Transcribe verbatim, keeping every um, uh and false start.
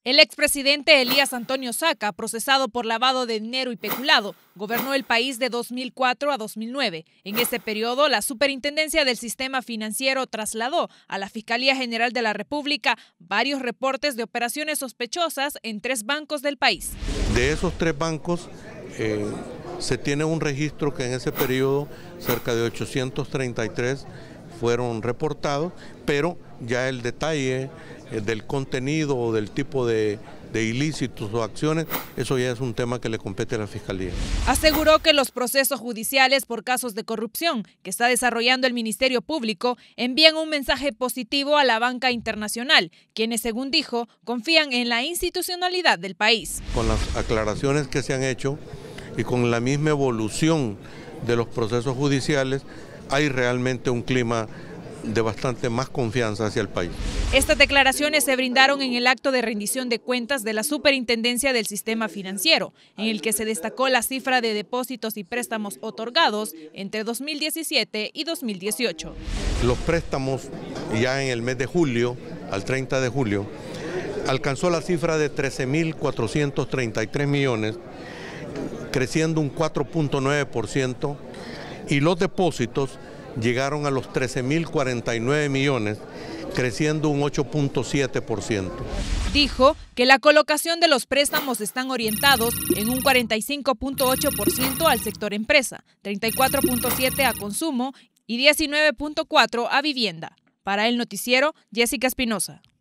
El expresidente Elías Antonio Saca, procesado por lavado de dinero y peculado, gobernó el país de dos mil cuatro a dos mil nueve. En ese periodo, la Superintendencia del Sistema Financiero trasladó a la Fiscalía General de la República varios reportes de operaciones sospechosas en tres bancos del país. De esos tres bancos, eh, se tiene un registro que en ese periodo cerca de ochocientos treinta y tres fueron reportados, pero ya el detalle eh, del contenido o del tipo de, de ilícitos o acciones, eso ya es un tema que le compete a la Fiscalía. Aseguró que los procesos judiciales por casos de corrupción que está desarrollando el Ministerio Público envían un mensaje positivo a la banca internacional, quienes, según dijo, confían en la institucionalidad del país. Con las aclaraciones que se han hecho y con la misma evolución de los procesos judiciales, hay realmente un clima de bastante más confianza hacia el país. Estas declaraciones se brindaron en el acto de rendición de cuentas de la Superintendencia del Sistema Financiero, en el que se destacó la cifra de depósitos y préstamos otorgados entre dos mil diecisiete y dos mil dieciocho. Los préstamos ya en el mes de julio, al treinta de julio, alcanzó la cifra de trece mil cuatrocientos treinta y tres millones, creciendo un cuatro punto nueve por ciento, y los depósitos llegaron a los trece mil cuarenta y nueve millones, creciendo un ocho punto siete por ciento. Dijo que la colocación de los préstamos están orientados en un cuarenta y cinco punto ocho por ciento al sector empresa, treinta y cuatro punto siete por ciento a consumo y diecinueve punto cuatro por ciento a vivienda. Para el noticiero, Jessica Espinosa.